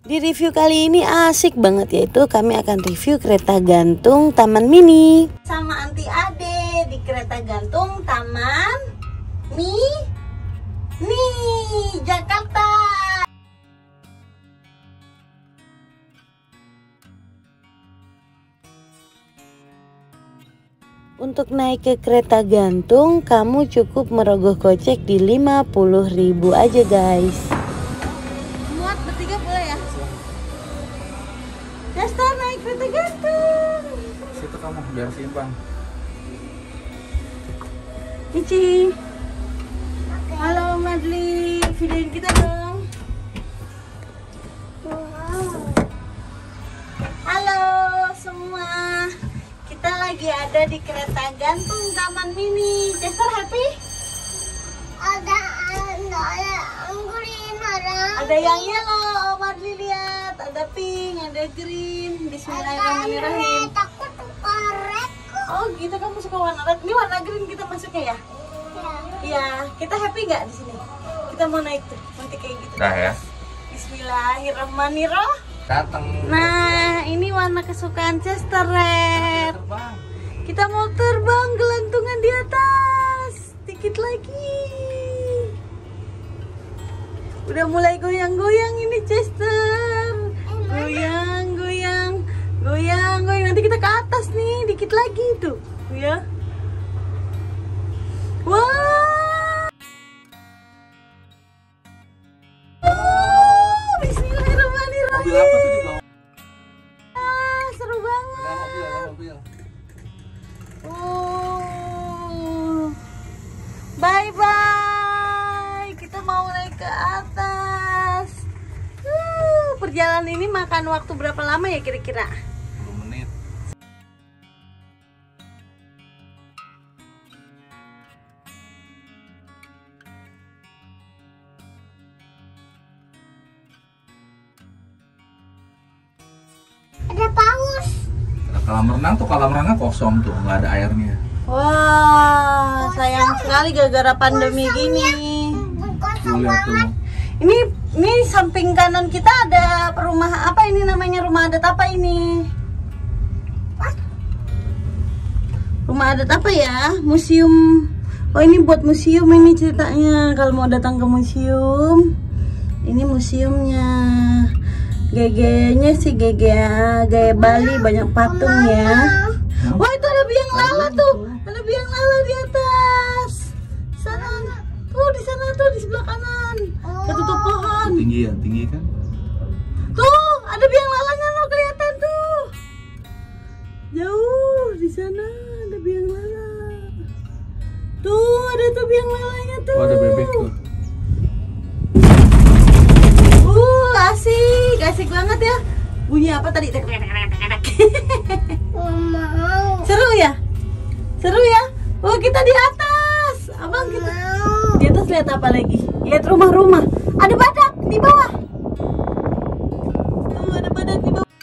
Di review kali ini asik banget, yaitu kami akan review kereta gantung Taman Mini sama Anti Ade di kereta gantung Taman Mini Jakarta. Untuk naik ke kereta gantung, kamu cukup merogoh kocek di 50.000 aja guys. Muat bertiga boleh ya? Chester naik kereta gantung. Situ kamu biar seimbang. Cici. Halo Madli, videoin kita dong. Halo semua. Kita lagi ada di kereta gantung Taman Mini. Chester happy? Ada green, Ada yang yellow, Madli lihat. Ada pink, ada green. Bismillahirrahmanirrahim. takut red. Oh gitu, kamu suka warna red. Ini warna green kita masuknya ya? Iya. Kita happy nggak di sini? Kita mau naik tuh, nanti kayak gitu. Dah ya. Bismillahirrahmanirrahim. Datang. Nah, ini warna kesukaan Chester red. Terbang. Kita mau terbang gelantungan di atas. Dikit lagi. Udah mulai goyang-goyang ini Chester. Goyang, goyang, goyang, goyang. Nanti kita ke atas nih, dikit lagi tuh, ya. Wah. Bismillahirrahmanirrahim. Mobil apa tuh di bawah? Ah, seru banget. Mobil. Bye bye. Kita mau naik ke atas. Perjalanan ini makan waktu berapa lama ya kira-kira? 10 menit. Ada paus. Ada kolam renang tuh, kolam renang kosong tuh, nggak ada airnya. Wah, sayang sekali gara-gara pandemi gini. Tuh lihat tuh. Ini samping kanan kita ada rumah apa ini namanya, rumah adat apa ini? Rumah adat apa ya? Museum. Oh, ini buat museum ini ceritanya. Kalau mau datang ke museum, ini museumnya. GG-nya sih gaya Bali, banyak patung ya. Wah, itu ada biang lala tuh. Ada biang lala di atas. Sana. Tuh di sana tuh, di sebelah kanan. Ketutup pohon. Tinggi kan? Tuh, ada biang lalanya loh, kelihatan tuh. Jauh di sana ada biang lala. Tuh, ada tuh biang lalanya tuh. Oh, ada bebek tuh. Asik banget ya. Bunyi apa tadi? Mau. Seru ya? Seru ya? Oh, kita di atas. Abang kita di atas lihat apa lagi? Lihat rumah-rumah. Ada badak di bawah. Tuh, ada badak di bawah.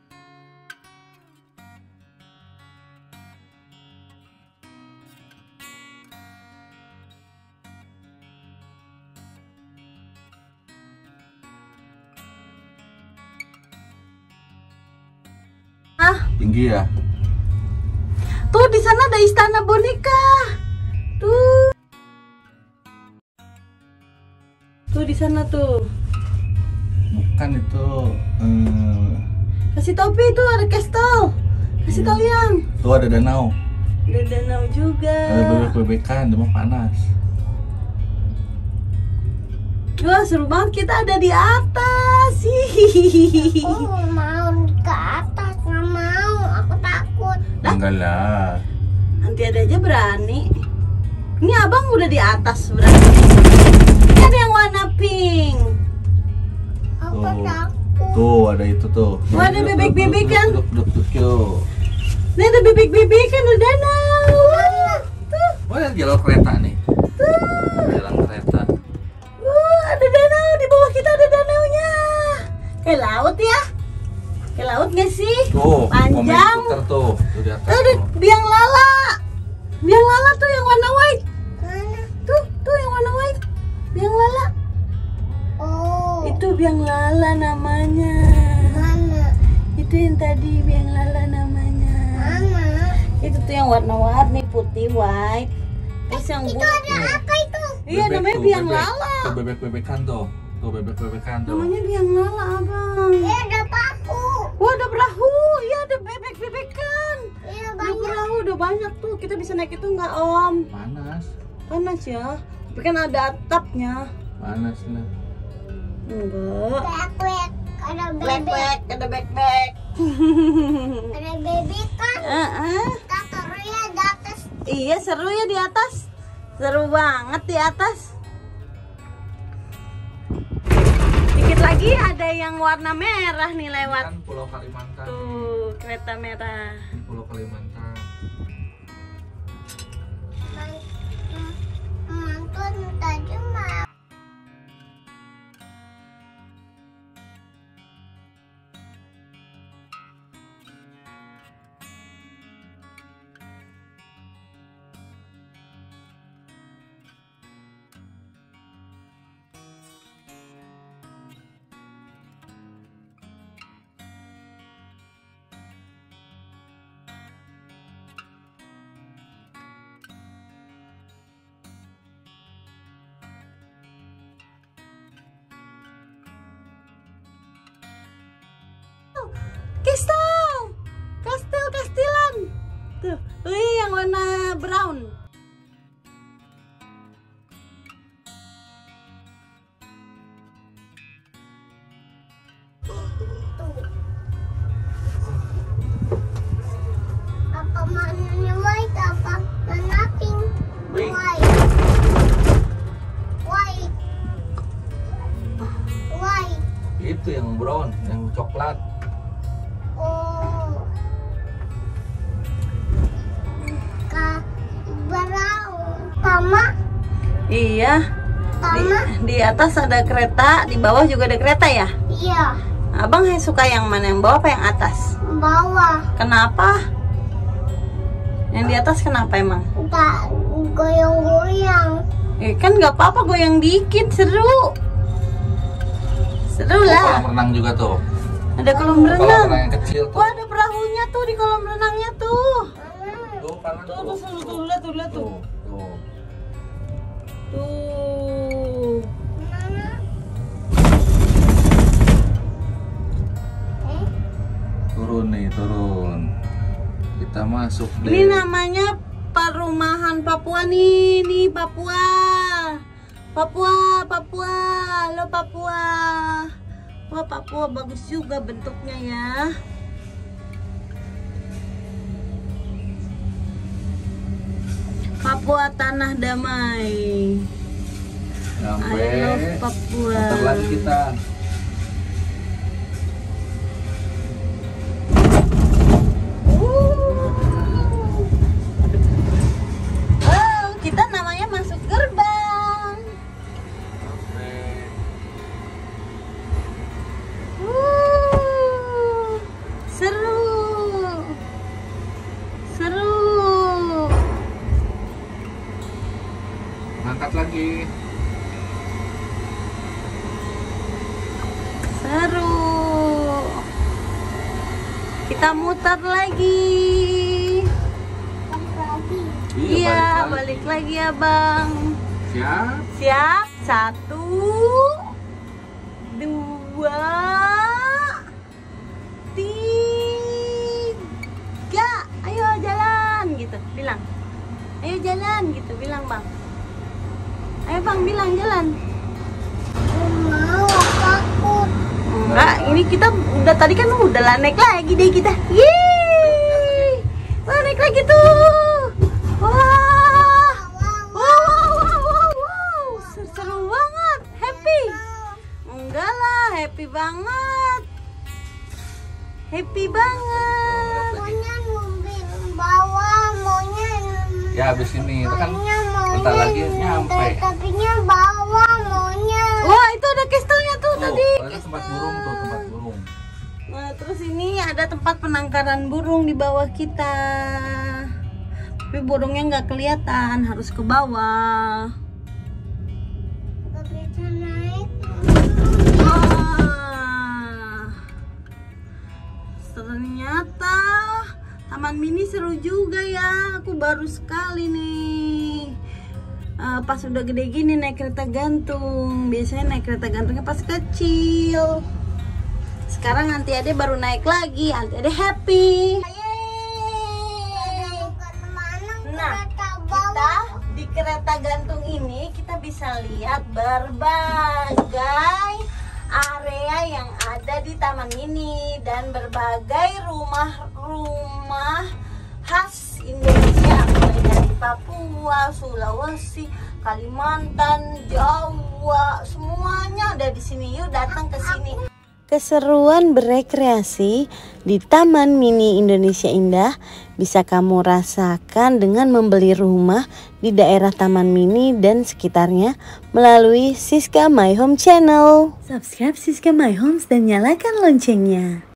Tinggi ya? Tuh di sana ada istana boneka. Tuh. Tuh di sana tuh. Bukan itu. Kasih topi itu ada castle. Kasih tahu yang. Tuh ada danau. Ada danau juga. Ada bebek-bebekan, cuma panas. Wah, seru banget, kita ada di atas. Hihihi. Oh, mau ke atas, nggak mau. Aku takut. Enggak lah. Nanti ada aja berani. Ini abang udah di atas berani. Ini ada yang warna pink. Aku Tuh. takut. Tuh ada itu tuh. Wah, ada bebek-bebekan. Duduk yuk. Ini ada bebek-bebekan, ada danau. Tuh. Oh, ada jalur kereta nih. Tuh. Jalan kereta. Ada danau, di bawah kita ada danaunya. Kayak laut ya? Kayak laut gak sih? Tuh, mobil Panjang. putar tuh. Tuh di atas. Tuh ada tuh. biang lala. Biang lala tuh yang warna white. Mana? Tuh yang warna white. Biang lala. Oh. Itu biang lala namanya. tadi, biang lala namanya. Itu tuh yang warna-warni putih white. Terus yang Itu bulat. ada apa itu? Iya namanya biang lala. Tuh bebek-bebekan tuh. Tuh bebek-bebekan tuh. Namanya biang lala abang. Ada paku. Wah ada perahu, iya ada bebek-bebekan. Iya Ada banyak. perahu udah banyak tuh. Kita bisa naik itu nggak Om? Panas. Panas ya. Tapi kan ada atapnya. Panas lah. Enggak. Bebek. Ada bebek. Bebek, ada bebek. Ada bebek kan? Kita taruh ya di atas. Iya seru ya di atas. Seru banget di atas. Dikit lagi ada yang warna merah nih Ini lewat. kan Pulau Kalimantan. Tuh kereta merah. Ini Pulau Kalimantan. Mantul tadi mah. Kastilan. Tuh, yang warna brown. Apa mananya white? Apa mana pink? Pink. White. White. White. Itu yang brown, yang coklat. Oh. Brown. Sama. Iya. Sama. Di atas ada kereta, di bawah juga ada kereta ya? Iya. Abang suka yang mana, yang bawah apa yang atas? Bawah. Kenapa? Yang di atas kenapa emang? Tak goyang-goyang. Kan nggak apa-apa, goyang dikit, seru. Seru Oh, lah. kolam renang juga tuh. Ada kolam Kolam renang. renang yang kecil tuh. Wah ada perahunya tuh di kolam renangnya tuh. Tuh, panas Tuh tuh seru tuh, lihat tuh, lihat tuh. Tuh. Tuh. Mana? Turun nih, turun. Kita masuk deh. Ini namanya perumahan Papua nih Papua. Papua. Halo Papua. Wah Papua bagus juga bentuknya ya. Papua tanah damai. Sampai. I love Papua. Bentar lagi kita. Oh, kita namanya masuk gerbang. Seru. Angkat lagi. Seru. Kita muter lagi. Lagi. Iya, balik lagi ya Bang. Siap. Siap, 1, 2, 3. Ayo jalan gitu, bilang. Ayo jalan gitu, bilang Bang. Ayo Bang, bilang jalan. Mau takut. Enggak, ini kita udah tadi kan udah lah, naik lagi deh kita. Yeay. Wah, naik lagi tuh. Wah. Wow. Seru banget. Happy. Enggak lah, happy banget. Happy banget. Maunya mobil bawah, maunya. Ya habis ini itu kan Maunya bentar lagi nyampe. Tapinya bawah, maunya. Wah, itu ada castle-nya tuh Tuh, tadi. ada tempat burung tuh, tempat burung. Nah, terus ini ada tempat penangkaran burung di bawah kita. Tapi burungnya nggak kelihatan, harus ke bawah. Gak bisa naik. Wah, seru Ternyata Taman Mini seru juga ya. Aku baru sekali nih. Pas udah gede gini naik kereta gantung. Biasanya naik kereta gantungnya pas kecil. Sekarang Aunty Ade baru naik lagi. Aunty Ade happy. Nah, kita di kereta gantung ini kita bisa lihat berbagai area yang ada di Taman Mini dan berbagai rumah-rumah khas Indonesia, mulai dari Papua, Sulawesi, Kalimantan, Jawa, semuanya ada di sini. Yuk datang ke sini. Keseruan berekreasi di Taman Mini Indonesia Indah bisa kamu rasakan dengan membeli rumah di daerah Taman Mini dan sekitarnya melalui Siska My Home Channel. Subscribe Siska My Homes dan nyalakan loncengnya.